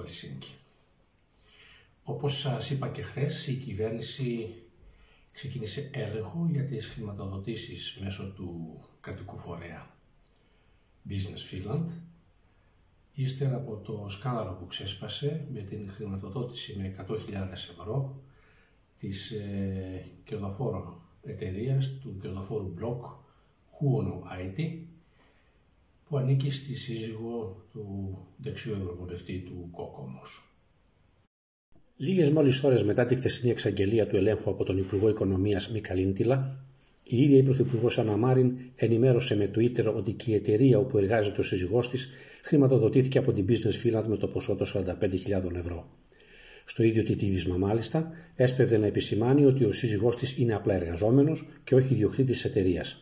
Ελσίνκι. Όπως σας είπα και χθες, η κυβέρνηση ξεκίνησε έλεγχο για τις χρηματοδοτήσεις μέσω του κρατικού φορέα Business Finland, ύστερα από το σκάνδαλο που ξέσπασε με την χρηματοδότηση με 100.000 ευρώ της κερδοφόρου εταιρείας, του κερδοφόρου Block Huono IT, που ανήκει στη σύζυγο του δεξιού ευρωβουλευτή του Κόκκομος. Λίγες μόλις ώρες μετά τη χθεσινή εξαγγελία του ελέγχου από τον Υπουργό Οικονομίας Μικαλίντιλα, η ίδια η Πρωθυπουργός Αννα Μάριν ενημέρωσε με Twitter ότι και η εταιρεία όπου εργάζεται ο σύζυγός της χρηματοδοτήθηκε από την Business Finland με το ποσό των 45.000 ευρώ. Στο ίδιο τιτίβισμα μάλιστα έσπευδε να επισημάνει ότι ο σύζυγός της είναι απλά εργαζόμενος και όχι ιδιοκτήτης της εταιρείας.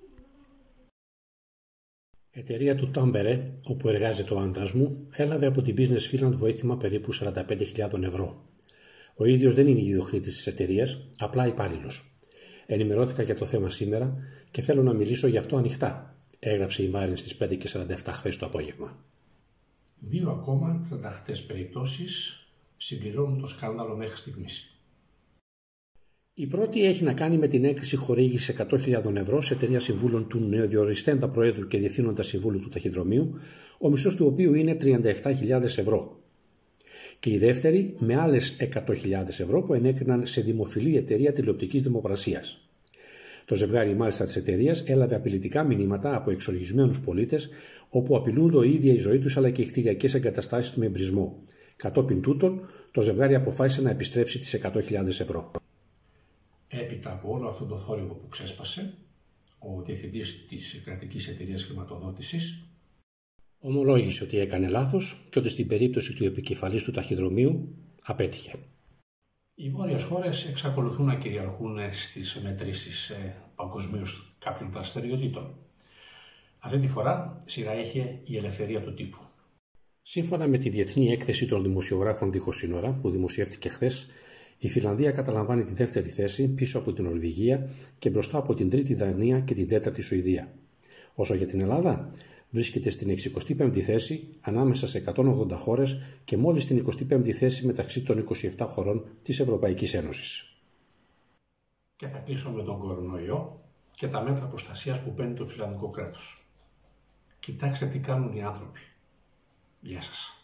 Η εταιρεία του Τάμπερε, όπου εργάζεται ο άντρας μου, έλαβε από την Business Finland βοήθημα περίπου 45.000 ευρώ. Ο ίδιος δεν είναι ιδιοκτήτης της εταιρείας, απλά υπάλληλος. Ενημερώθηκα για το θέμα σήμερα και θέλω να μιλήσω γι' αυτό ανοιχτά, έγραψε η Μάριν στις 5:47 χθες το απόγευμα. 2 ακόμα τρανταχτές περιπτώσεις συμπληρώνουν το σκάνδαλο μέχρι στιγμής. Η πρώτη έχει να κάνει με την έγκριση χορήγηση 100.000 ευρώ σε εταιρεία συμβούλων του νεοδιοριστέντα Προέδρου και Διευθύνοντα Συμβούλου του Ταχυδρομείου, ο μισθός του οποίου είναι 37.000 ευρώ. Και η δεύτερη με άλλες 100.000 ευρώ που ενέκριναν σε δημοφιλή εταιρεία τηλεοπτικής δημοπρασίας. Το ζευγάρι μάλιστα της εταιρείας έλαβε απειλητικά μηνύματα από εξοργισμένους πολίτες, όπου απειλούν η ίδια η ζωή τους αλλά και οι κτηριακές εγκαταστάσεις του με εμπρισμό. Κατόπιν τούτων, το ζευγάρι αποφάσισε να επιστρέψει τις 100.000 ευρώ. Έπειτα από όλο αυτό το θόρυβο που ξέσπασε, ο διευθυντής της κρατικής εταιρείας χρηματοδότησης ομολόγησε ότι έκανε λάθος και ότι στην περίπτωση του επικεφαλής του ταχυδρομείου απέτυχε. Οι βόρειες χώρες εξακολουθούν να κυριαρχούν στις μετρήσεις παγκοσμίως κάποιων δραστηριοτήτων. Αυτή τη φορά σειρά είχε η ελευθερία του τύπου. Σύμφωνα με τη Διεθνή Έκθεση των Δημοσιογράφων Δίχως Σύνορα, που δημοσιεύτηκε χθες, η Φινλανδία καταλαμβάνει τη δεύτερη θέση πίσω από την Νορβηγία και μπροστά από την τρίτη Δανία και την τέταρτη Σουηδία. Όσο για την Ελλάδα, βρίσκεται στην 65η θέση ανάμεσα σε 180 χώρες και μόλις στην 25η θέση μεταξύ των 27 χωρών της Ευρωπαϊκής Ένωσης. Και θα κλείσω με τον κορονοϊό και τα μέτρα προστασίας που παίρνει το φιλανδικό κράτος. Κοιτάξτε τι κάνουν οι άνθρωποι. Γεια σας.